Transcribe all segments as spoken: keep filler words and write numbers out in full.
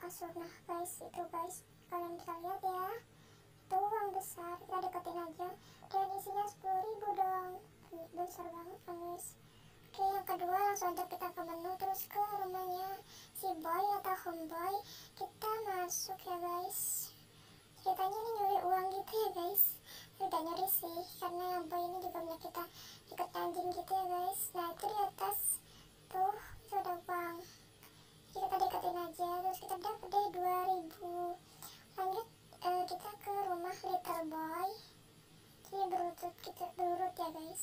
kasur. Nah guys, itu guys, kalian bisa lihat ya, itu uang besar. Kita deketin aja, dan isinya sepuluh ribu dong, besar banget kan guys. Oke, yang kedua langsung aja kita ke menu, terus ke rumahnya si boy atau homeboy. Kita masuk ya guys. Ceritanya ini nyuri uang gitu ya guys, udah nyuri sih, karena yang boy ini juga punya kita ikat anjing gitu ya guys. Nah itu di atas tuh, itu ada uang, jadi kita deketin aja, terus kita dapet deh dua ribu. Lanjut eh, kita ke rumah little boy, jadi berurut kita berurut ya guys.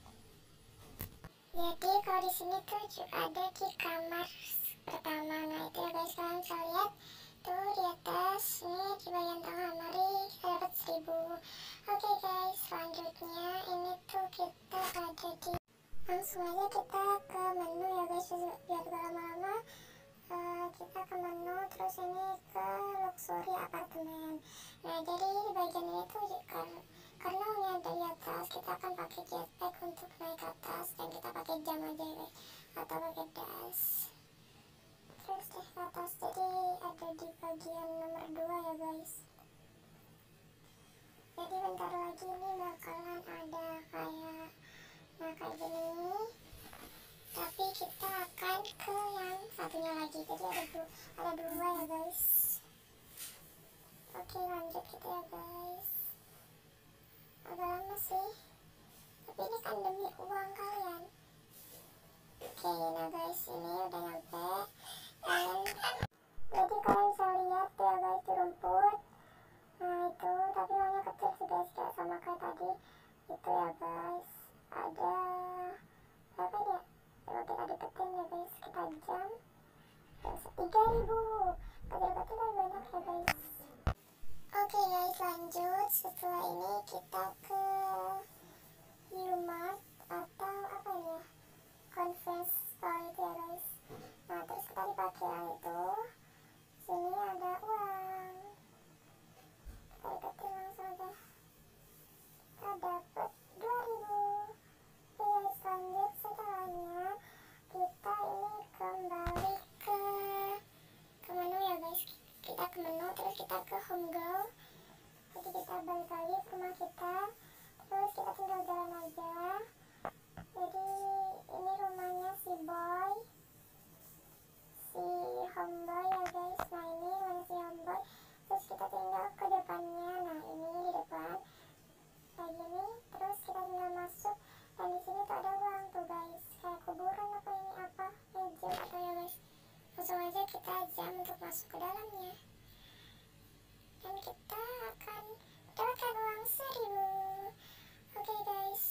Jadi kalau di sini tuh ada di kamar pertama. Nah itu ya guys, kalian bisa lihat tuh di atas, ini di bagian tengah lemari kita dapat seribu. Oke guys, selanjutnya ini tuh kita ada di, langsung aja kita ke menu ya guys, biar gak lama-lama. Uh, kita ke menu, terus ini ke luxury apartemen. Nah jadi di bagian ini tuh karena karena uangnya ada di atas, kita akan pakai jetpack untuk naik ke atas, dan kita pakai jam aja ya guys, atau pakai das. Terus deh ke atas, jadi ada di bagian nomor dua ya guys. Jadi bentar lagi ini bakalan ada kayak, nah kayak gini, tapi kita akan ke yang satunya lagi, jadi ada dua, ada dua ya guys. Oke lanjut kita ya guys, agak lama sih, tapi ini kan demi uang kalian. Oke nah guys, ini udah nyampe, dan jadi kalian bisa lihat ya guys di rumput. Nah itu, tapi uangnya kecil sih guys, kayak sama kayak tadi itu ya guys. Ada berapa dia? Coba kita deketin ya guys, kita jam tiga ribu, kecil-kecil dan banyak ya guys. Oke guys, lanjut. Setelah ini kita ke Umart atau apa ya, conference store itu ya guys. Nah terus kita di parkiran itu, sini ada uang, kita deketin langsung aja, kita dapet dua ribu. Oke guys, lanjut. Setelahnya kita ini kembali ke ke menu ya guys, kita ke menu, terus kita ke home go. Jadi kita balik lagi ke rumah kita, terus kita tinggal jalan aja. Jadi ini rumahnya si boy, si homeboy ya guys. Nah ini rumahnya si homeboy, terus kita tinggal ke depannya. Nah ini di depan kayak gini, terus kita tinggal masuk, dan di sini tuh ada uang tuh guys, kayak kuburan apa ini apa, eh jam atau ya guys. Langsung aja kita jam untuk masuk ke dalamnya, dan kita akan dapatkan uang seribu. Oke okay guys,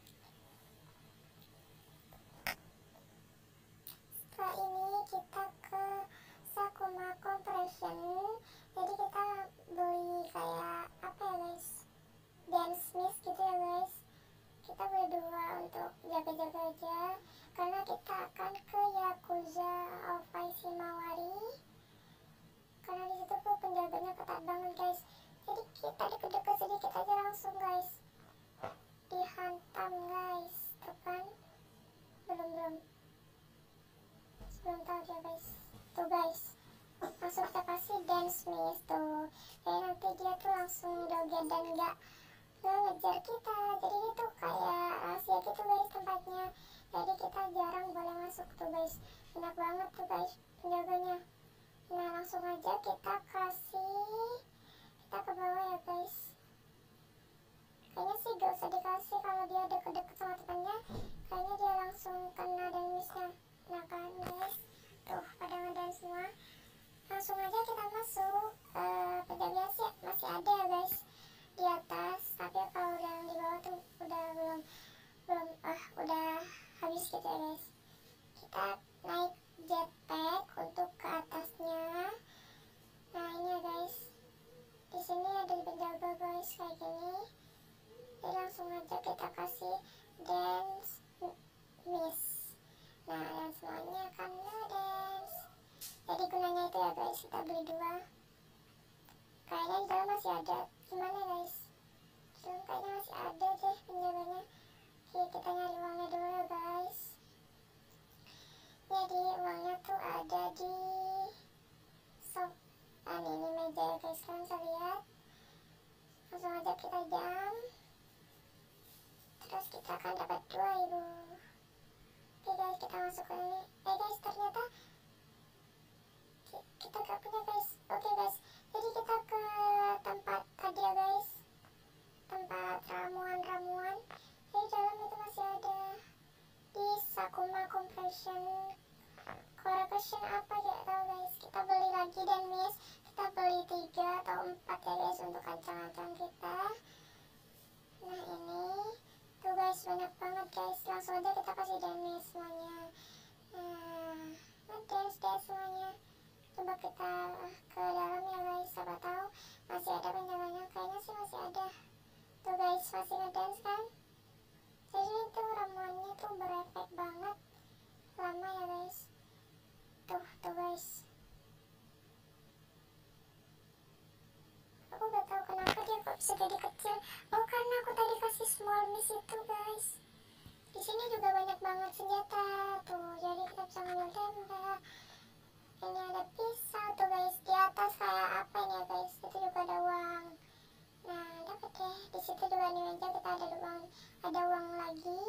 setelah ini kita ke Sakuma Compression. Jadi kita beli kayak apa ya guys, dance miss gitu ya guys. Kita beli dua untuk jaga-jaga aja, karena kita akan ke Yakuza Office Mawari, karena disitu tuh penjaganya ketat banget guys. Jadi kita deket-deket sedikit aja langsung guys dihantam guys, tuh kan, belum belum belum tahu dia guys, tuh guys langsung kita kasih dance miss tuh, jadi nanti dia tuh langsung doget dan gak gak ngejar kita. Jadi itu kayak rahasia gitu guys tempatnya, jadi kita jarang boleh masuk tuh guys, enak banget tuh guys penjaganya. Nah langsung aja kita kasih, kita ke bawah ya guys. Kayaknya sih gak usah dikasih, kalau dia deket-deket sama temannya kayaknya dia langsung kena dance-nya. Nah kan guys, tuh pada ngedance semua. Langsung aja kita masuk. uh, penjaga sih masih ada ya guys di atas, tapi kalau udah yang di bawah tuh udah belum belum ah udah habis gitu ya guys. Kita naik jetpack untuk ke atasnya. Nah ini ya guys, di sini ada penjaga guys kayak gini, jadi langsung aja kita kasih dance miss. Nah dan semuanya akan dance. Jadi gunanya itu ya guys, kita beli dua. Kayaknya di dalam masih ada, gimana guys, belum, kayaknya masih ada deh penjaganya. Oke kita nyari uangnya dulu ya guys. Jadi uangnya tuh ada di shop kita jam, terus kita akan dapat dua ribu. Oke guys, kita masuk ke ini. Eh guys, ternyata kita gak punya guys. Oke guys, jadi kita ke tempat tadi ya guys, tempat ramuan-ramuan. Jadi dalam itu masih ada di Sakuma Compression Correction apa ya tau guys. Kita beli lagi dan miss, kita beli tiga atau empat ya guys untuk kacang-kacang kita. Nah ini tuh guys, banyak banget guys. Langsung aja kita kasih dance semuanya. Nah, dance dance semuanya. Coba kita ke dalam ya guys, siapa tahu masih ada penjaganya. Kayaknya sih masih ada. Tuh guys, masih ngedance kan. Jadi itu ramuannya tuh berefek banget lama ya guys. Tuh, tuh guys. Aku gak tahu kenapa dia kok bisa jadi kecil. Oh, karena aku tadi kasih small miss itu guys. Di sini juga banyak banget senjata tuh, jadi kita bisa ngambil tembak. Ini ada pisau tuh guys, di atas kayak apa ini ya guys. Itu juga ada uang. Nah, dapat deh. Di situ juga di meja kita ada uang, ada uang lagi.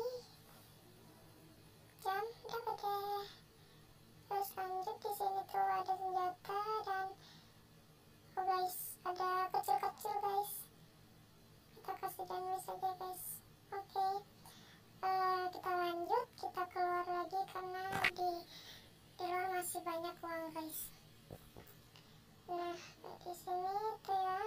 Jam dapat deh. Terus lanjut di sini tuh ada senjata dan oh guys, ada kecil-kecil guys. Kita kasih damage aja guys. Oke. Okay. Uh, kita lanjut, kita keluar lagi karena di di luar masih banyak uang guys. Nah, di sini tuh ya.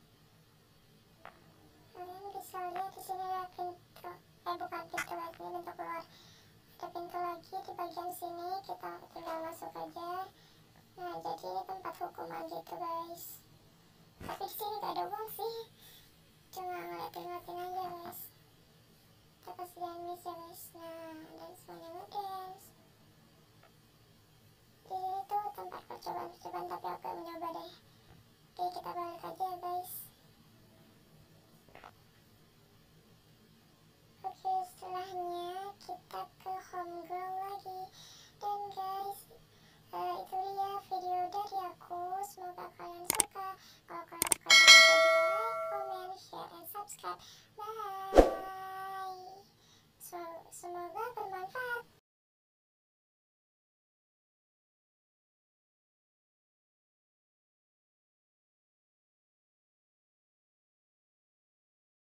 Kalian bisa lihat di sini ada pintu. Eh bukan pintu guys, ini pintu keluar. Ada pintu lagi di bagian sini, kita tinggal masuk aja. Nah, jadi ini tempat hukuman gitu guys. Tapi di sini gak ada uang sih. Cuma ngeliatin-ngeliatin aja guys. Kita kasih dance ya guys. Nah, dan semuanya ngedance. Di sini tuh tempat percobaan-percobaan, tapi aku yang mencoba deh. Oke, kita balik aja ya guys. Oke, setelahnya kita ke homegrown lagi. Dan guys, uh, itu dia video dari aku. Semoga kalian suka. Kalau kalian suka jangan lupa di like, comment, share, and subscribe. Bye. So, semoga